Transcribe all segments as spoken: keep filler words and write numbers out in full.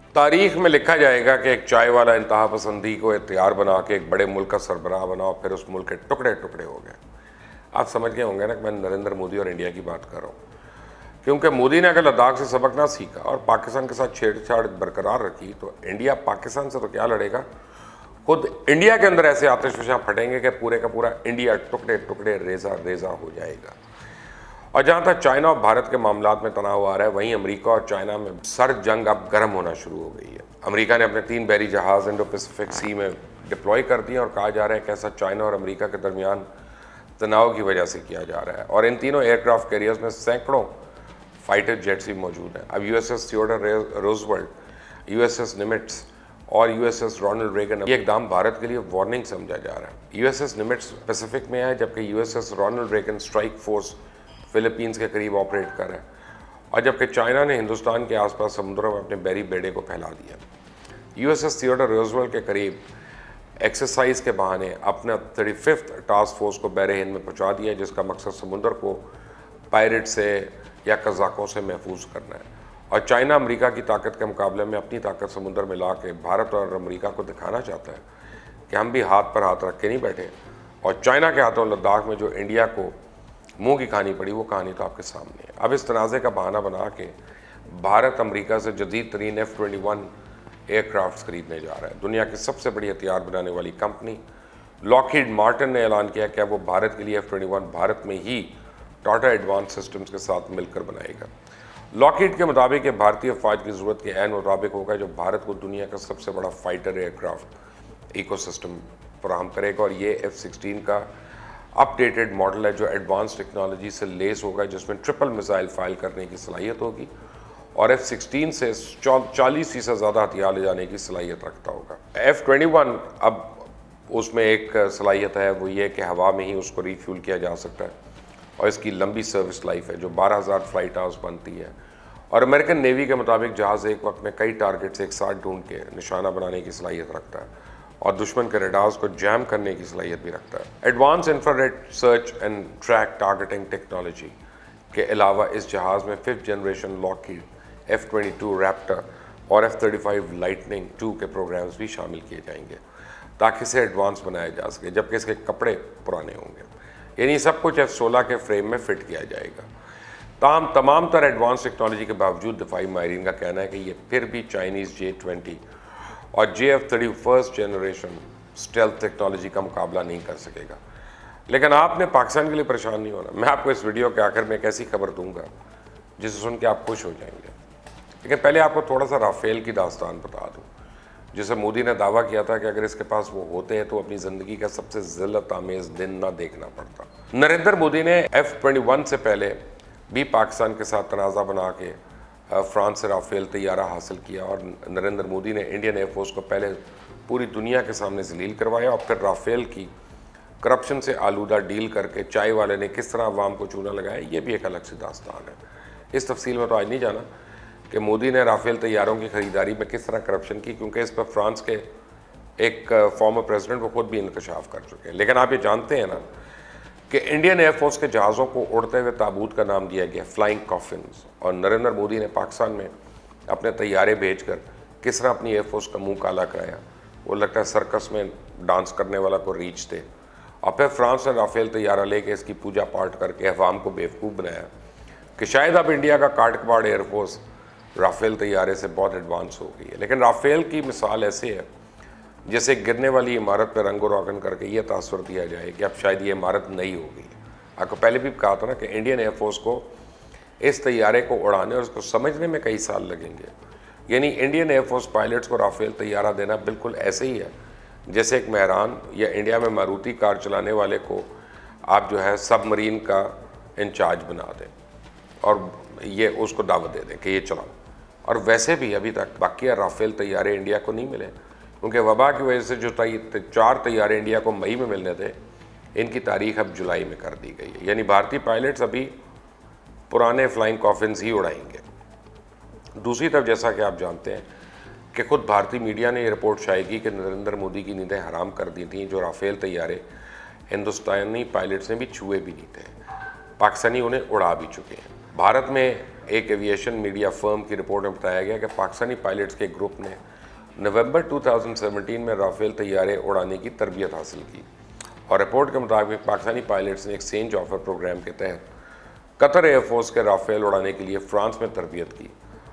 तारीख में लिखा जाएगा कि एक चाय वाला इंतहा पसंदी को इख्तियार बना के एक बड़े मुल्क का सरबराह बना और फिर उस मुल्क के टुकड़े टुकड़े हो गए। आप समझ गए होंगे ना कि मैं नरेंद्र मोदी और इंडिया की बात कर रहा हूँ, क्योंकि मोदी ने अगर लद्दाख से सबक ना सीखा और पाकिस्तान के साथ छेड़छाड़ बरकरार रखी तो इंडिया पाकिस्तान से तो क्या लड़ेगा, खुद इंडिया के अंदर ऐसे आतिशफशां फटेंगे कि पूरे का पूरा इंडिया टुकड़े टुकड़े रेजा रेजा हो जाएगा। और जहाँ तक चाइना और भारत के मामलात में तनाव आ रहा है, वहीं अमेरिका और चाइना में सर जंग अब गर्म होना शुरू हो गई है। अमेरिका ने अपने तीन बहरी जहाज इंडो पैसिफिक सी में डिप्लॉय कर दिए और कहा जा रहा है कि ऐसा चाइना और अमेरिका के दरमियान तनाव की वजह से किया जा रहा है। और इन तीनों एयरक्राफ्ट कैरियर्स में सैकड़ों फाइटर जेट्स भी मौजूद हैं। अब USS Theodore Roosevelt, USS Nimitz और यूएसएस रोनाल्ड रेगन, ये एकदम भारत के लिए वार्निंग समझा जा रहा है। यूएसएस निमिट्स पैसिफिक में है, जबकि USS Ronald Reagan strike force Philippines के करीब ऑपरेट कर रहा है। और जबकि चाइना ने हिंदुस्तान के आसपास समुद्रों में अपने बहरी बेड़े को फैला दिया। यूएसएस थियोडोर रूजवेल्ट के करीब एक्सरसाइज के बहाने अपना थर्टी फिफ्थ टास्क फोर्स को बहरे हिंद में पहुंचा दिया, जिसका मकसद समुद्र को पायरेट से या कज़ाकों से महफूज करना है। और चाइना अमेरिका की ताकत के मुकाबले में अपनी ताकत समुद्र में ला के भारत और अमेरिका को दिखाना चाहता है कि हम भी हाथ पर हाथ रख के नहीं बैठे। और चाइना के हाथों लद्दाख में जो इंडिया को मुंह की कहानी पड़ी, वो कहानी तो आपके सामने है। अब इस तनाज़े का बहाना बना के भारत अमेरिका से जदीद तरीन एफ ट्वेंटी वन एयरक्राफ्ट खरीदने जा रहा है। दुनिया की सबसे बड़ी हथियार बनाने वाली कंपनी लॉकहीड मार्टिन ने ऐलान किया कि वो भारत के लिए एफ ट्वेंटी वन भारत में ही टाटा एडवांस सिस्टम्स के साथ मिलकर बनाएगा। लॉकहीड के मुताबिक ये भारतीय फौज की ज़रूरत के ऐन मुताबिक होगा, जो भारत को दुनिया का सबसे बड़ा फाइटर एयरक्राफ्ट इकोसिस्टम फराहम करेगा। और ये एफ सिक्सटीन का अपडेटेड मॉडल है जो एडवांस टेक्नोलॉजी से लेस होगा, जिसमें ट्रिपल मिसाइल फाइल करने की सलाहियत होगी और एफ सिक्सटीन से चालीस फीसद ज़्यादा हथियार ले जाने की सलाहियत रखता होगा। एफ ट्वेंटी वन अब उसमें एक सलाहियत है, वो ये कि हवा में ही उसको रिफ्यूल किया जा सकता है और इसकी लंबी सर्विस लाइफ है जो बारह हज़ार फ्लाइट आवर्स बनती है। और अमेरिकन नेवी के मुताबिक जहाज़ एक वक्त में कई टारगेट्स एक साथ ढूंढ के निशाना बनाने की सलाहियत रखता है और दुश्मन के रडार्स को जैम करने की सलाहियत भी रखता है। Advance infrared search and track targeting technology के अलावा इस जहाज़ में fifth generation Lockheed F twenty two Raptor और F thirty five Lightning two के प्रोग्राम्स भी शामिल किए जाएंगे ताकि इसे एडवांस बनाया जा सके, जबकि इसके कपड़े पुराने होंगे। यानी सब कुछ एफ सोलह के फ्रेम में फिट किया जाएगा। ताम तमाम तर एडवांस टेक्नोलॉजी के बावजूद दफाई माहिरीन का कहना है कि ये फिर भी चाइनीज़ जे ट्वेंटी और J F thirty first generation stealth technology का मुकाबला नहीं कर सकेगा। लेकिन आपने पाकिस्तान के लिए परेशान नहीं होना। मैं आपको इस वीडियो के आखिर में एक ऐसी खबर दूंगा जिसे सुन के आप खुश हो जाएंगे। लेकिन पहले आपको थोड़ा सा राफेल की दास्तान बता दूँ, जिसे मोदी ने दावा किया था कि अगर इसके पास वो होते हैं तो अपनी ज़िंदगी का सबसे ज़िल्लत आमेज़ दिन ना देखना पड़ता। नरेंद्र मोदी ने एफ ट्वेंटी वन से पहले भी पाकिस्तान के साथ तनाज़ा बना के फ्रांस से राफेल तैयारा हासिल किया और नरेंद्र मोदी ने इंडियन एयरफोर्स को पहले पूरी दुनिया के सामने जलील करवाया और फिर राफेल की करप्शन से आलूदा डील करके चाय वाले ने किस तरह अवाम को चूना लगाया, ये भी एक अलग सी दास्तान है। इस तफसील में तो आज नहीं जाना कि मोदी ने राफेल तैयारों की ख़रीदारी में किस तरह करप्शन की, क्योंकि इस पर फ्रांस के एक फॉर्मर प्रेसिडेंट वो खुद भी इंकशाफ कर चुके हैं। लेकिन आप ये जानते हैं ना कि इंडियन एयरफोर्स के जहाज़ों को उड़ते हुए ताबूत का नाम दिया गया फ्लाइंग कॉफिन्स, और नरेंद्र मोदी ने पाकिस्तान में अपने तैयारे भेजकर किस तरह अपनी एयरफोर्स का मुंह काला कराया। वो लगता है सर्कस में डांस करने वाला को रीच थे। और फिर फ्रांस ने राफेल तैयारा लेके इसकी पूजा पाठ करके अवाम को बेवकूफ़ बनाया कि शायद अब इंडिया का काटकबाड़ एयरफोर्स राफेल तैयारे से बहुत एडवांस हो गई है। लेकिन राफेल की मिसाल ऐसे है जैसे गिरने वाली इमारत पर रंगो रोगन करके ये तासुर दिया जाए कि अब शायद ये इमारत नई हो गई है। आपको पहले भी कहा था ना कि इंडियन एयरफोर्स को इस तैयारे को उड़ाने और उसको समझने में कई साल लगेंगे। यानी इंडियन एयरफोर्स पायलट्स को राफेल तैयारा देना बिल्कुल ऐसे ही है जैसे एक मेहरान या इंडिया में मारुति कार चलाने वाले को आप जो है सबमरीन का इंचार्ज बना दें और ये उसको दावत दे दें कि ये चलाओ। और वैसे भी अभी तक बाकी राफेल तैयारे इंडिया को नहीं मिले, क्योंकि वबा की वजह से जो चार तैयारे इंडिया को मई में मिलने थे, इनकी तारीख अब जुलाई में कर दी गई है। यानी भारतीय पायलट्स अभी पुराने फ्लाइंग कॉफिन्स ही उड़ाएंगे। दूसरी तरफ जैसा कि आप जानते हैं कि खुद भारतीय मीडिया ने ये रिपोर्ट शाये की कि नरेंद्र मोदी की नींदें हराम कर दी थी। जो राफेल तैयारे हिंदुस्तानी पायलट्स ने भी छुए भी नहीं थे, पाकिस्तानी उन्हें उड़ा भी चुके हैं। भारत में एक एविएशन मीडिया फर्म की रिपोर्ट में बताया गया कि पाकिस्तानी पायलट्स के ग्रुप ने नवंबर दो हज़ार सत्रह में राफेल तैयारे उड़ाने की तरबियत हासिल की और रिपोर्ट के मुताबिक पाकिस्तानी पायलट्स ने एक्सचेंज ऑफर प्रोग्राम के तहत कतर एयरफोर्स के राफेल उड़ाने के लिए फ्रांस में तरबियत की।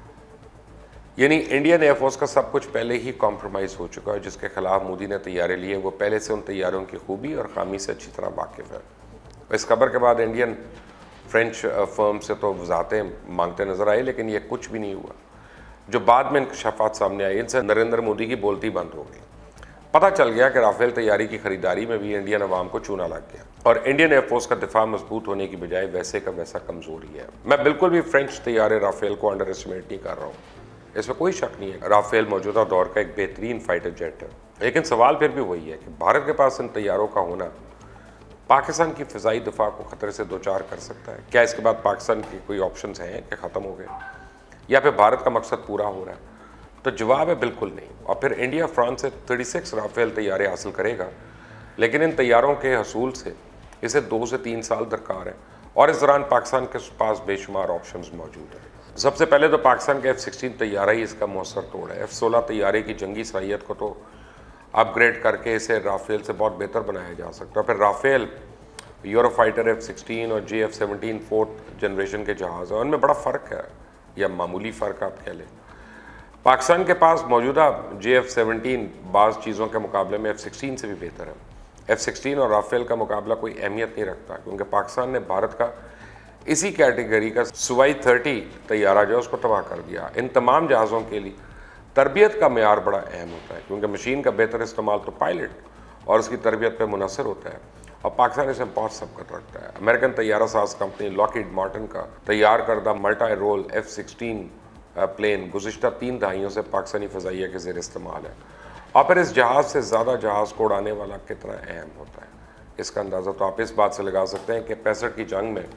यानी इंडियन एयरफोर्स का सब कुछ पहले ही कॉम्प्रोमाइज़ हो चुका है। जिसके खिलाफ मोदी ने तैयारे लिए वो पहले से उन तैयारों की खूबी और खामी से अच्छी तरह वाकिफ़ है। इस खबर के बाद इंडियन फ्रेंच फर्म से तो वजाहतें मांगते नजर आए, लेकिन ये कुछ भी नहीं हुआ। जो बाद में इंकशाफात सामने आए, इनसे नरेंद्र मोदी की बोलती बंद हो गई। पता चल गया कि राफेल तैयारी की खरीदारी में भी इंडियन अवाम को चूना लग गया और इंडियन एयरफोर्स का दिफा मजबूत होने की बजाय वैसे का वैसा कमजोरी है। मैं बिल्कुल भी फ्रेंच तैयारे राफेल को अंडर एस्टिमेट नहीं कर रहा हूँ, इसमें कोई शक नहीं है। राफेल मौजूदा दौर का एक बेहतरीन फाइटर जेट है, लेकिन सवाल फिर भी वही है कि भारत के पास इन तैयारों का होना पाकिस्तान की फ़िज़ाई दिफा को ख़तरे से दो चार कर सकता है। क्या इसके बाद पाकिस्तान के कोई ऑप्शंस हैं कि ख़त्म हो गए या फिर भारत का मकसद पूरा हो रहा है? तो जवाब है बिल्कुल नहीं। और फिर इंडिया फ्रांस से छत्तीस राफेल तैयारे हासिल करेगा, लेकिन इन तैयारों के हसूल से इसे दो से तीन साल दरकार है और इस दौरान पाकिस्तान के पास बेशुमार ऑप्शंस मौजूद हैं। सबसे पहले तो पाकिस्तान का एफ सिक्सटीन तैयारा ही इसका मौसर तोड़ है। एफ सोलह तैयारे की जंगी सलाहियत को तो अपग्रेड करके इसे राफेल से बहुत बेहतर बनाया जा सकता है। फिर राफेल, यूरोफाइटर एफ सिक्सटीन और J F seventeen fourth generation के जहाज़ हैं, उनमें बड़ा फ़र्क है या मामूली फ़र्क आप कह लें। पाकिस्तान के पास मौजूदा जे एफ सेवनटीन बाज़ चीज़ों के मुकाबले में एफ सिक्सटीन से भी बेहतर है। एफ सिक्सटीन और राफेल का मुकाबला कोई अहमियत नहीं रखता, क्योंकि पाकिस्तान ने भारत का इसी कैटेगरी का सुवाई थर्टी तैयारा जो उसको तबाह कर दिया। इन तमाम जहाज़ों के लिए तरबियत का मेयार बड़ा अहम होता है, क्योंकि मशीन का बेहतर इस्तेमाल तो पायलट और उसकी तरबियत पर मुनसर होता है और पाकिस्तान इसमें बहुत सबकत रखता है। अमेरिकन तैयारा साज कंपनी लॉकहीड मार्टिन का तैयार करदा multi role F sixteen plane गुज़िश्ता तीन दहाइयों से पाकिस्तानी फ़ज़ाइया के ज़ेर इस्तेमाल है। और फिर इस जहाज़ से ज़्यादा जहाज़ को उड़ाने वाला कितना अहम होता है, इसका अंदाज़ा तो आप इस बात से लगा सकते हैं कि पैंसठ की जंग में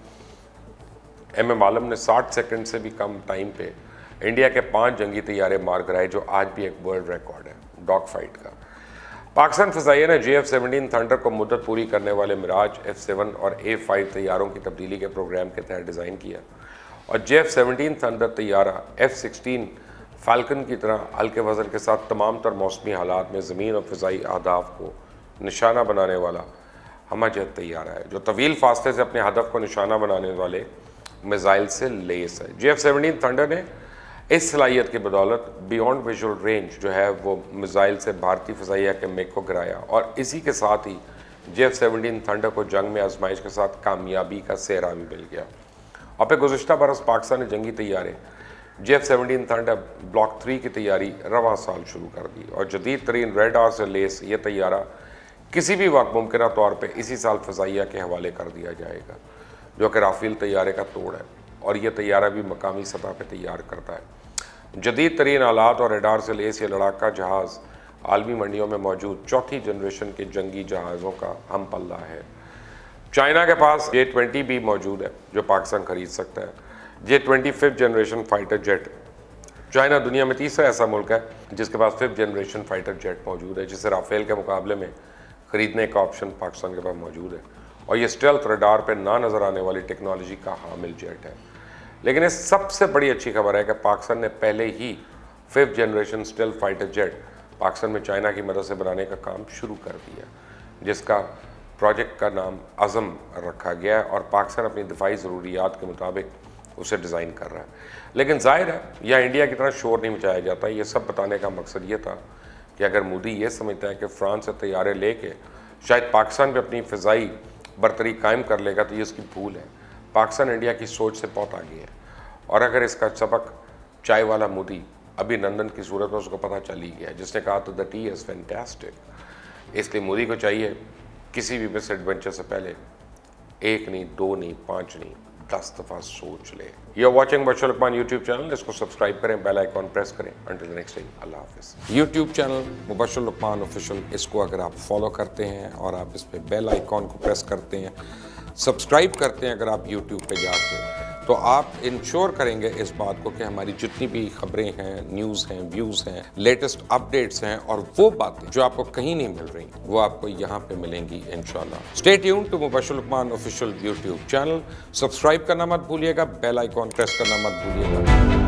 एम एम आलम ने साठ सेकंड से भी कम टाइम पे इंडिया के पांच जंगी तैयारे मार गिराए, जो आज भी एक वर्ल्ड रिकॉर्ड है डॉग फाइट का। पाकिस्तान फ़ज़ाइया ने जे एफ सेवनटीन थंडर को मुद्दत पूरी करने वाले मिराज एफ सेवन और ए फाइव तैयारों की तब्दीली के प्रोग्राम के तहत डिज़ाइन किया और जे एफ सेवनटीन थंडर तैयारा एफ सिक्सटीन फाल्कन की तरह हल्के वज़न के साथ तमाम तर मौसमी हालात में ज़मीन और फ़िज़ाई अहदाफ को निशाना बनाने वाला हमजहत तैयारा है, जो तवील फासले से अपने हदफ को निशाना बनाने वाले मिज़ाइल से लेस है। जे एफ सेवनटीन थंडर ने इस सलाहियत की बदौलत बियॉन्ड विजुअल रेंज जो है वो मिज़ाइल से भारतीय फ़ज़ाइया के मेक को गिराया और इसी के साथ ही जे एफ सेवनटीन थंडर को जंग में आजमाइश के साथ कामयाबी का सेहरा भी मिल गया। और फिर गुज़िश्ता बरस पाकिस्तान ने जंगी तैयारे J F seventeen Thunder block three की तैयारी रवां साल शुरू कर दी और जदीद तरीन रेडार से लेस ये तैयारा किसी भी वक्त मुमकिन तौर पर इसी साल फ़ज़ाइया के हवाले कर दिया जाएगा, जो कि राफेल तैयारे का तोड़ है और यह तैयारा भी मकामी सतह पर तैयार करता है। जदीद तरीन आलात और रेडार से लेस ये लड़ाका जहाज़ आलमी मंडियों में मौजूद चौथी जनरेशन के जंगी जहाज़ों का हम पल्ला है। चाइना के पास जे ट्वेंटी भी मौजूद है जो पाकिस्तान खरीद सकता है। J twenty fifth generation fighter jet. China दुनिया में तीसरा ऐसा मुल्क है जिसके पास फिफ्थ जनरेशन फाइटर जेट मौजूद है, जिसे राफेल के मुकाबले में ख़रीदने का ऑप्शन पाकिस्तान के पास मौजूद है और ये स्टेल्थ रेडार पर ना नज़र आने वाली टेक्नोलॉजी का हामिल जेट है। लेकिन इस सबसे बड़ी अच्छी खबर है कि पाकिस्तान ने पहले ही fifth generation stealth fighter jet Pakistan में चाइना की मदद से बनाने का काम शुरू कर दिया, जिसका प्रोजेक्ट का नाम अज़म रखा गया है और पाकिस्तान अपनी दिफाई ज़रूरियात के मुताबिक उसे डिज़ाइन कर रहा है। लेकिन जाहिर है यह इंडिया की तरह शोर नहीं मचाया जाता। ये सब बताने का मकसद ये था कि अगर मोदी ये समझता है कि फ्रांस से तैयारे लेके शायद पाकिस्तान पर अपनी फ़िज़ाई बरतरी कायम कर लेगा, तो ये इसकी भूल है। पाकिस्तान इंडिया की सोच से बहुत आगे है और अगर इसका सबक चाय वाला मोदी अभिनंदन की सूरत में उसको पता चल ही गया, जिसने कहा तो द टी इज़ फैंटास्टिक। इसलिए मोदी को चाहिए किसी भी मिस एडवेंचर से पहले एक नहीं, दो नहीं, पाँच नहीं, दस दफ़ा सोच ले। You are watching Mubashar Luqman YouTube channel, इसको सब्सक्राइब करें, बेल आइकॉन प्रेस करें। अंटिल द नेक्स्ट टाइम, अल्लाह हाफिज़। YouTube channel Mubashar Luqman official, इसको अगर आप फॉलो करते हैं और आप इस पर बेल आइकॉन को प्रेस करते हैं, सब्सक्राइब करते हैं अगर आप यूट्यूब पे जाके, तो आप इंश्योर करेंगे इस बात को कि हमारी जितनी भी खबरें हैं, न्यूज़ हैं, व्यूज़ हैं, लेटेस्ट अपडेट्स हैं और वो बातें जो आपको कहीं नहीं मिल रही, वो आपको यहाँ पे मिलेंगी इंशाल्लाह। Stay tuned to Mubashir Luqman official YouTube channel. Subscribe करना मत भूलिएगा, बेल आइकॉन प्रेस करना मत भूलिएगा।